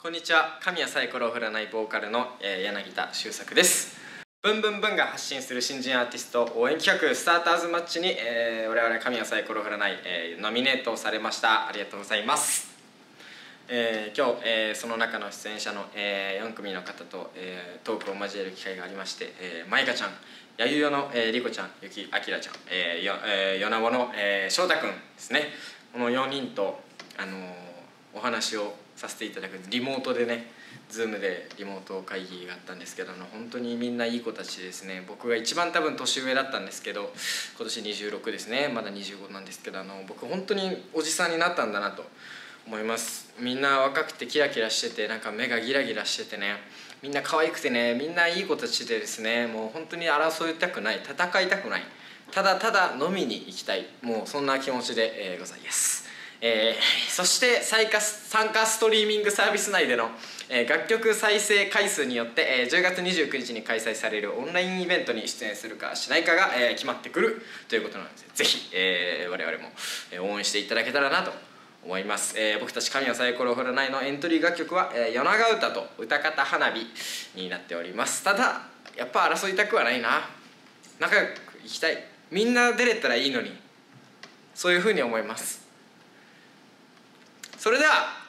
こんにちは。神谷サイコロを振らないボーカルの柳田修作です。ブンブンブンが発信する新人アーティスト応援企画スターターズマッチに、我々神谷サイコロを振らない、ノミネートされました。ありがとうございます。今日、その中の出演者の、4組の方と、トークを交える機会がありまして、まいかちゃん、やゆよの、りこちゃん、ゆきあきらちゃん、よなぼの、しょうたくんですね。この4人と、お話をさせていただくリモートでね、Zoom でリモート会議があったんですけど、本当にみんないい子たちですね。僕が一番多分年上だったんですけど、今年26ですね。まだ25なんですけど、僕本当におじさんになったんだなと思います。みんな若くてキラキラしてて、なんか目がギラギラしててね、みんな可愛くてね、みんないい子たちでですね、もう本当に争いたくない、戦いたくない、ただただ飲みに行きたい、もうそんな気持ちで、ございます。そして参加ストリーミングサービス内での、楽曲再生回数によって、10月29日に開催されるオンラインイベントに出演するかしないかが、決まってくるということなので、ぜひ、我々も、応援していただけたらなと思います。僕たち神谷サイコロ振らないのエントリー楽曲は「夜長歌」と「歌方花火」になっております。ただやっぱ争いたくはないな。仲良くいきたい。みんな出れたらいいのに、そういうふうに思います。それでは